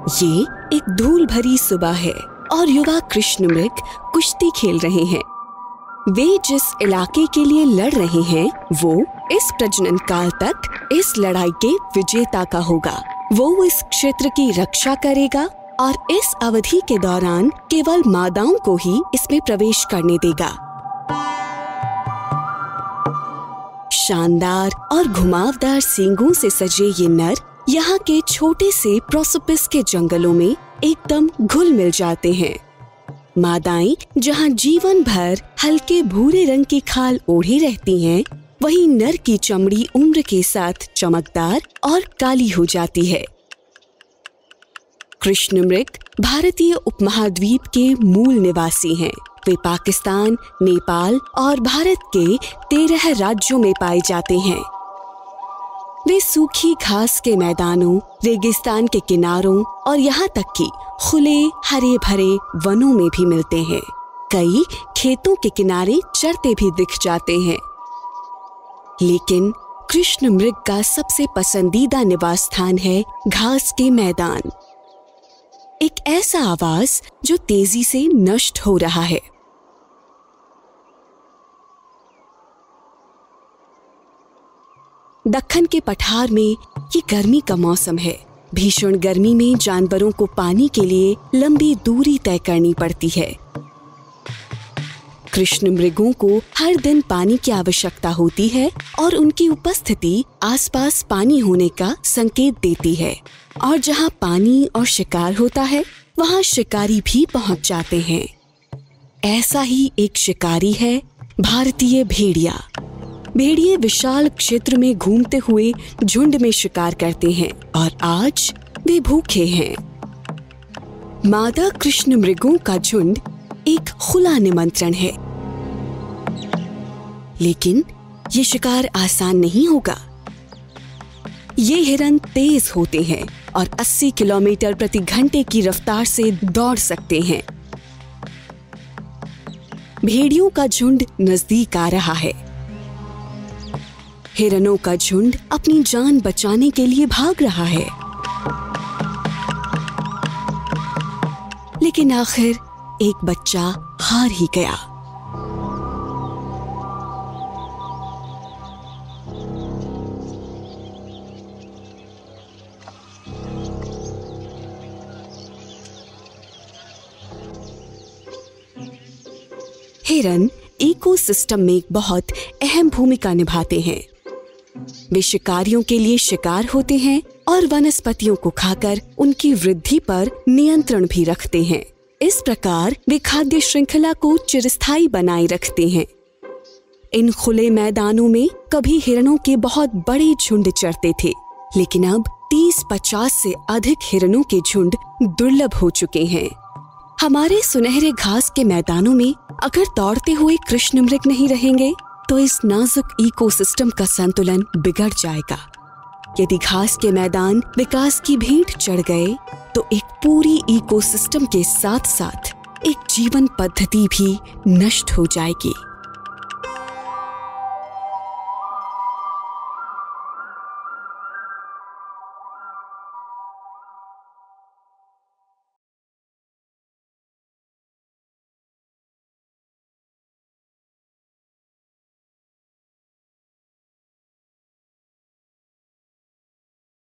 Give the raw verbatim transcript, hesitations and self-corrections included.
ये एक धूल भरी सुबह है और युवा कृष्ण मृग कुश्ती खेल रहे हैं। वे जिस इलाके के लिए लड़ रहे हैं वो इस प्रजनन काल तक इस लड़ाई के विजेता का होगा। वो इस क्षेत्र की रक्षा करेगा और इस अवधि के दौरान केवल मादाओं को ही इसमें प्रवेश करने देगा। शानदार और घुमावदार सींगों से सजे ये नर यहाँ के छोटे से प्रोसोपिस के जंगलों में एकदम घुल मिल जाते हैं। मादाएं जहाँ जीवन भर हल्के भूरे रंग की खाल ओढ़े रहती हैं, वहीं नर की चमड़ी उम्र के साथ चमकदार और काली हो जाती है। कृष्ण मृग भारतीय उपमहाद्वीप के मूल निवासी हैं। वे पाकिस्तान, नेपाल और भारत के तेरह राज्यों में पाए जाते हैं। वे सूखी घास के मैदानों, रेगिस्तान के किनारों और यहाँ तक कि खुले हरे भरे वनों में भी मिलते हैं। कई खेतों के किनारे चरते भी दिख जाते हैं। लेकिन कृष्ण मृग का सबसे पसंदीदा निवास स्थान है घास के मैदान। एक ऐसा आवाज जो तेजी से नष्ट हो रहा है। दक्कन के पठार में ये गर्मी का मौसम है। भीषण गर्मी में जानवरों को पानी के लिए लंबी दूरी तय करनी पड़ती है। कृष्ण मृगों को हर दिन पानी की आवश्यकता होती है और उनकी उपस्थिति आसपास पानी होने का संकेत देती है। और जहाँ पानी और शिकार होता है, वहाँ शिकारी भी पहुँच जाते हैं। ऐसा ही एक शिकारी है भारतीय भेड़िया। भेड़िए विशाल क्षेत्र में घूमते हुए झुंड में शिकार करते हैं और आज वे भूखे हैं। मादा कृष्ण मृगों का झुंड एक खुला निमंत्रण है। लेकिन ये शिकार आसान नहीं होगा। ये हिरन तेज होते हैं और अस्सी किलोमीटर प्रति घंटे की रफ्तार से दौड़ सकते हैं। भेड़ियों का झुंड नजदीक आ रहा है। हिरणों का झुंड अपनी जान बचाने के लिए भाग रहा है। लेकिन आखिर एक बच्चा हार ही गया। हिरन इकोसिस्टम में एक बहुत अहम भूमिका निभाते हैं। वे शिकारियों के लिए शिकार होते हैं और वनस्पतियों को खाकर उनकी वृद्धि पर नियंत्रण भी रखते हैं। इस प्रकार वे खाद्य श्रृंखला को चिरस्थायी बनाए रखते हैं। इन खुले मैदानों में कभी हिरणों के बहुत बड़े झुंड चरते थे, लेकिन अब तीस पचास से अधिक हिरणों के झुंड दुर्लभ हो चुके हैं। हमारे सुनहरे घास के मैदानों में अगर दौड़ते हुए कृष्ण मृग नहीं रहेंगे तो इस नाजुक इकोसिस्टम का संतुलन बिगड़ जाएगा। यदि घास के मैदान विकास की भेंट चढ़ गए तो एक पूरी इकोसिस्टम के साथ साथ एक जीवन पद्धति भी नष्ट हो जाएगी।